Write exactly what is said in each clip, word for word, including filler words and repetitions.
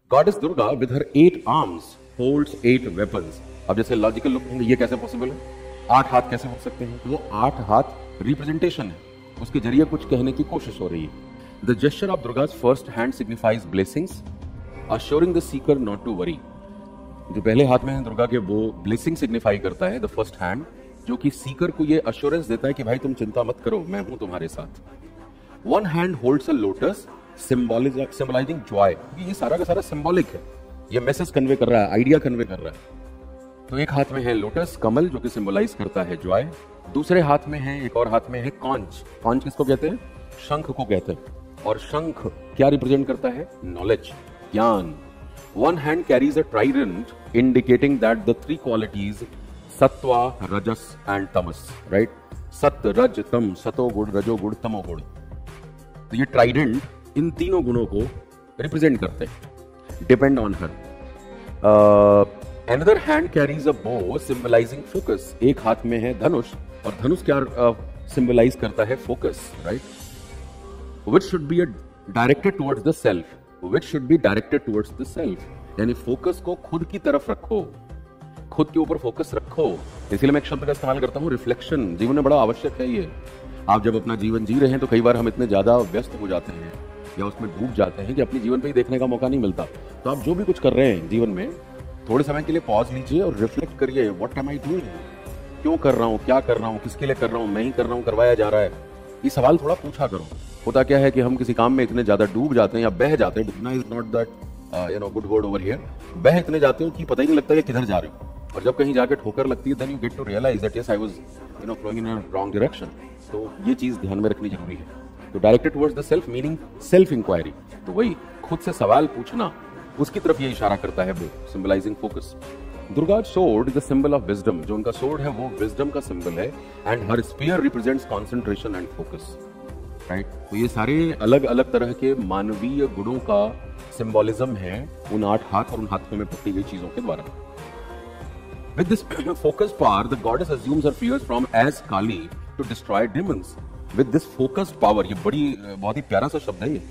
Goddess Durga with her eight arms holds eight weapons. अब जैसे logical लोग कहेंगे ये कैसे पॉसिबल है, आठ हाथ कैसे हो सकते हैं? वो आठ हाथ रिप्रेजेंटेशन है, उसके जरिए कुछ कहने की कोशिश हो रही है। The gesture of Durga's first hand signifies blessings assuring the seeker not to worry। जो पहले हाथ में है दुर्गा के वो ब्लेसिंग सिग्निफाई करता है, द फर्स्ट हैंड, जो कि सीकर को ये अश्योरेंस देता है कि भाई तुम चिंता मत करो, मैं हूं तुम्हारे साथ। One hand holds a lotus symbolising joy. ये सारा का सारा सिंबॉलिक है, ये मैसेज कन्वे कर रहा है, आइडिया कन्वे कर रहा है। तो एक हाथ में है लोटस कमल जो कि सिंबलाइज करता है जॉय, दूसरे हाथ में है, एक और हाथ में है कॉन्च। कॉन्च किसको कहते हैं? शंख को कहते हैं। और शंख क्या रिप्रेजेंट करता है? नॉलेज, ज्ञान। One hand carries a trident indicating that the three qualities sattva rajas and Tamas, right? सत्य रज तम, सतो गुण रजो गुण तमो गुण। तो ये ट्राइडेंट इन तीनों गुणों को रिप्रेजेंट करते हैं, depend on her. Another hand carries a bow symbolising focus. एक हाथ में है धनुष, और धनुष क्या सिंबलाइज uh, करता है? Focus, right? Which should be directed towards the self, which should be directed towards the self. यानी फोकस को खुद की तरफ रखो, खुद के ऊपर फोकस रखो। इसीलिए मैं एक शब्द का इस्तेमाल करता हूं, रिफ्लेक्शन। जीवन में बड़ा आवश्यक है ये। आप जब अपना जीवन जी रहे हैं तो कई बार हम इतने ज्यादा व्यस्त हो जाते हैं या उसमें डूब जाते हैं कि अपने जीवन पे ही देखने का मौका नहीं मिलता। तो आप जो भी कुछ कर रहे हैं जीवन में, थोड़े समय के लिए पॉज लीजिए और रिफ्लेक्ट करिए, व्हाट एम आई डूइंग, क्यों कर रहा हूँ, क्या कर रहा हूँ, किसके लिए कर रहा हूँ, मैं ही कर रहा हूँ, करवाया जा रहा है। ये सवाल थोड़ा पूछा करो। होता क्या है कि हम किसी काम में इतने ज्यादा डूब जाते हैं या बह जाते हैं, डूबना is not that you know good word over here, बह इतने जाते हो कि पता ही नहीं लगता है किधर जा रहे हो। और जब कहीं जाके ठोकर लगती है, then you get to realise that yes I was you know flowing in a wrong direction. तो ये चीज ध्यान में रखनी जरूरी है। तो directed towards the self meaning self inquiry. तो वही खुद से सवाल पूछना, उसकी तरफ ये इशारा करता है वो, symbolising focus. Durga sword is the symbol of wisdom. जो उनका स्वॉर्ड है वो विजडम का सिंबल है, and her spear represents concentration and focus, right? तो ये सारे अलग अलग तरह के मानवीय गुणों का सिंबोलिज्म है उन आठ हाथ और उन हाथों में पकड़ी गई चीजों के द्वारा। With this focused power, the goddess assumes her fears from as Kali to destroy demons. With this focused power, ये बड़ी बहुत ही प्यारा सा शब्द है ये,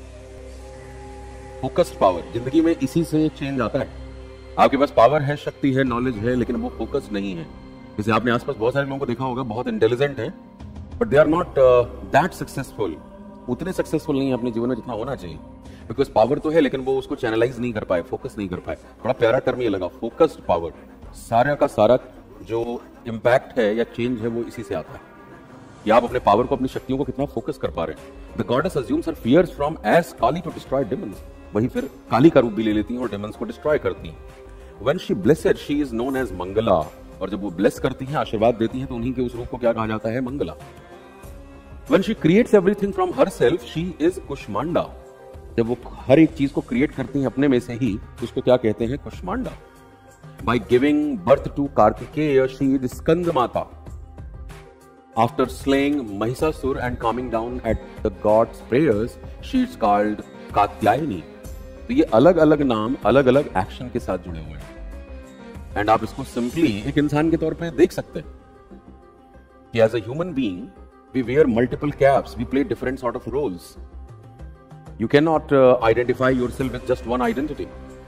फोकस्ड पावर। जिंदगी में इसी से चेंज आता है। आपके पास पावर है, शक्ति है, नॉलेज है, लेकिन वो फोकस नहीं है। जैसे आपने आसपास बहुत सारे लोगों को देखा होगा, बहुत इंटेलिजेंट हैं, but they are not that successful. उतने सक्सेसफुल नहीं है अपने जीवन में जितना होना चाहिए, बिकॉज पावर तो है लेकिन वो उसको चैनलाइज नहीं कर पाए, फोकस नहीं कर पाए। बड़ा प्यारा टर्म ये लगा, फोकस्ड पावर। सारा का सारा जो इम्पैक्ट है या चेंज है वो इसी से आता है कि आप अपने पावर को, अपनी शक्तियों को कितना फोकस कर पा रहे हैं। The goddess assumes her fierce form as Kali to destroy demons. वही फिर काली का रूप भी ले लेती हैं और डेमन्स को डिस्ट्रॉय करती हैं। When she blessed she is known as Mangala. और जब वो ब्लेस करती हैं, आशीर्वाद देती हैं, तो उन्हीं के उस रूप को क्या कहा जाता है? Mangala. When she creates everything from herself she is Kushmanda. जब वो हर एक चीज को क्रिएट करती हैं अपने में से ही, उसको क्या कहते हैं? Kushmanda. By giving birth to Kartikeya, she is Skanda Mata. After slaying Mahisasur and calming down at the god's prayers, she is called Katyayani. तो ये अलग अलग नाम अलग अलग एक्शन के साथ जुड़े हुए हैं। एंड आप इसको सिंपली एक इंसान के तौर पे देख सकते हैं कि as a human being we wear multiple caps, we play different sort of roles. You can not identify yourself with just one identity.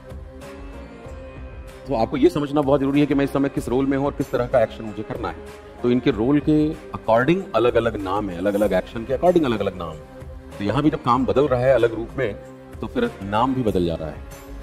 तो आपको ये समझना बहुत जरूरी है कि मैं इस समय किस रोल में हूं और किस तरह का एक्शन मुझे करना है। तो इनके रोल के अकॉर्डिंग अलग अलग नाम है, अलग अलग एक्शन के अकॉर्डिंग अलग अलग नाम। तो यहां भी जब काम बदल रहा है अलग रूप में, तो फिर नाम भी बदल जा रहा है।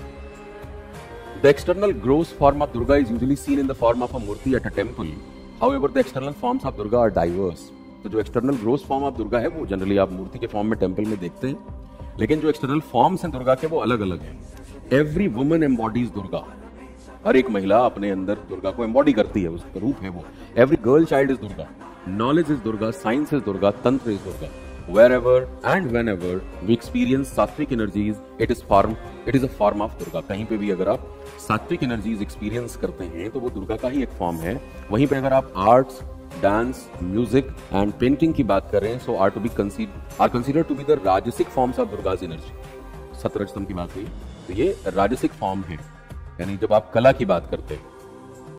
The external gross form of Durga is usually seen in the form of a murti at a temple. However the external forms of Durga are diverse. तो जो external gross form of Durga है वो जनरली आप मूर्ति के फॉर्म में टेंपल में देखते हैं, लेकिन जो एक्सटर्नल फॉर्म्स हैं दुर्गा के वो अलग अलग हैं। Every woman embodies Durga. हर एक महिला अपने अंदर दुर्गा को एम्बॉडी करती है, उसका रूप है वो। Every girl child is Durga, knowledge is Durga, science is Durga, tantra is Durga. Wherever and whenever we experience sattvik energies, it is form, it is a form of Durga. कहीं पे भी अगर आप सात्विक एनर्जीज एक्सपीरियंस करते हैं तो वो दुर्गा का ही एक फॉर्म है। वहीं पे अगर आप arts, dance, music and painting की बात करें, so are to be consider are consider to be the rajasik forms of Durga's energy. सतरजतम की बात हुई तो ये राजसिक फॉर्म है, यानी जब आप कला की बात करते हैं